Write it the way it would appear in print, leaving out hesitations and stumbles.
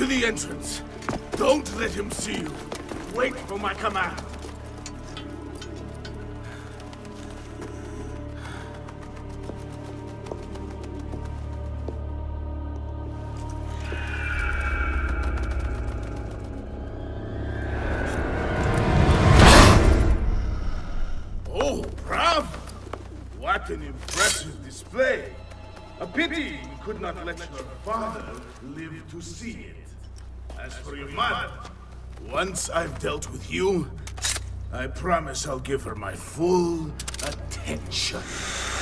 to the entrance. Don't let him see you. Wait for my command. Oh, bravo! What an impressive display. A pity you could not let your father live to see it. As for your mother, once I've dealt with you, I promise I'll give her my full attention.